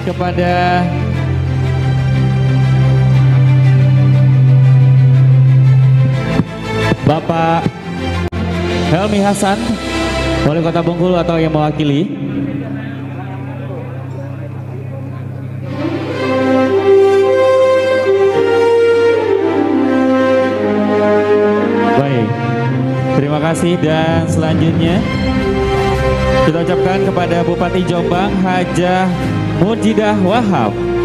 kepada Bapak Helmi Hasan, Wali Kota Bengkulu atau yang mewakili. Baik, terima kasih dan selanjutnya kita ucapkan kepada Bupati Jombang Hajah Mujidah Wahab.